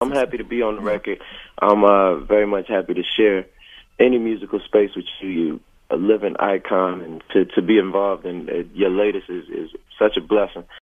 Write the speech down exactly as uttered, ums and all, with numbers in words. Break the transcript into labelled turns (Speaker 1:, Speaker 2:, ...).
Speaker 1: I'm happy to be on the record. I'm uh, very much happy to share any musical space with you. You a living icon, and to, to be involved in uh, your latest is, is such a blessing.